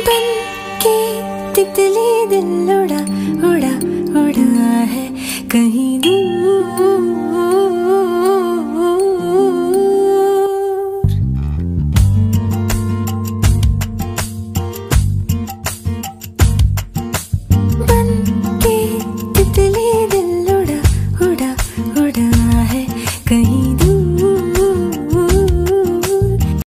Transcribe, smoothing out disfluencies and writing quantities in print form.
बन के तितली दिल उड़ा उड़ा उड़ा है कहीं दूर